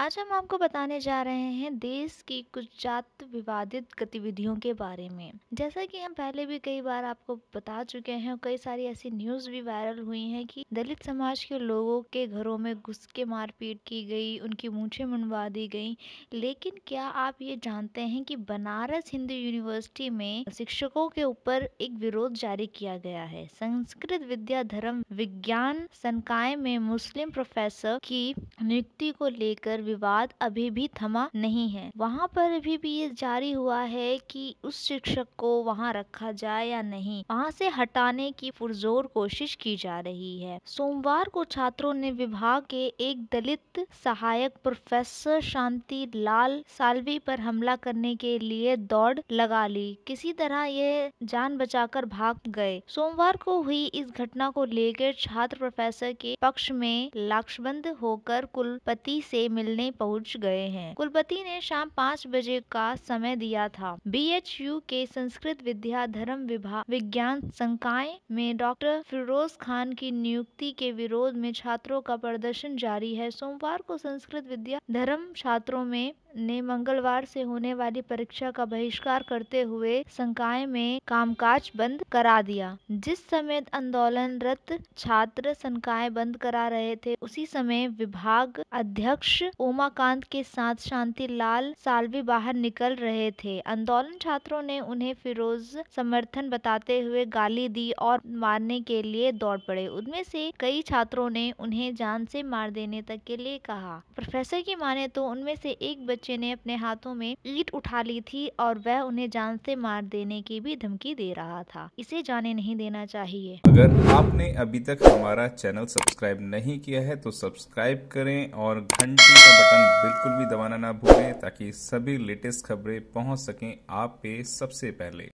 आज हम आपको बताने जा रहे हैं देश की कुछ जात विवादित गतिविधियों के बारे में। जैसा कि हम पहले भी कई बार आपको बता चुके हैं और कई सारी ऐसी न्यूज़ भी वायरल हुई हैं कि दलित समाज के लोगों के घरों में घुस के मारपीट की गई, उनकी मूंछें मुंडवा दी गई। लेकिन क्या आप ये जानते हैं कि बनारस हिंदू यूनिवर्सिटी में शिक्षकों के ऊपर एक विरोध जारी किया गया है। संस्कृत विद्या धर्म विज्ञान संकाय में मुस्लिम प्रोफेसर की नियुक्ति को लेकर विवाद अभी भी थमा नहीं है। वहाँ पर अभी भी ये जारी हुआ है कि उस शिक्षक को वहाँ रखा जाए या नहीं, वहाँ से हटाने की पुरजोर कोशिश की जा रही है। सोमवार को छात्रों ने विभाग के एक दलित सहायक प्रोफेसर शांति लाल साल्वी पर हमला करने के लिए दौड़ लगा ली। किसी तरह ये जान बचाकर भाग गए। सोमवार को हुई इस घटना को लेकर छात्र प्रोफेसर के पक्ष में लाक्षबंद होकर कुलपति से मिलने पहुंच गए हैं। कुलपति ने शाम 5 बजे का समय दिया था। बीएचयू के संस्कृत विद्या धर्म विज्ञान संकाय में डॉक्टर फिरोज खान की नियुक्ति के विरोध में छात्रों का प्रदर्शन जारी है। सोमवार को संस्कृत विद्या धर्म छात्रों ने मंगलवार से होने वाली परीक्षा का बहिष्कार करते हुए संकाय में कामकाज बंद करा दिया। जिस समय आंदोलनरत छात्र संकाय बंद करा रहे थे, उसी समय विभाग अध्यक्ष उमाकांत के साथ शांति लाल साल्वी बाहर निकल रहे थे। आंदोलन छात्रों ने उन्हें फिरोज समर्थन बताते हुए गाली दी और मारने के लिए दौड़ पड़े। उनमें से कई छात्रों ने उन्हें जान से मार देने तक के लिए कहा। प्रोफेसर की माने तो उनमें से एक बच्चे ने अपने हाथों में ईंट उठा ली थी और वह उन्हें जान से मार देने की भी धमकी दे रहा था। इसे जाने नहीं देना चाहिए। अगर आपने अभी तक हमारा चैनल सब्सक्राइब नहीं किया है तो सब्सक्राइब करें और घंटी का बटन बिल्कुल भी दबाना ना भूलें ताकि सभी लेटेस्ट खबरें पहुंच सकें आप पे सबसे पहले।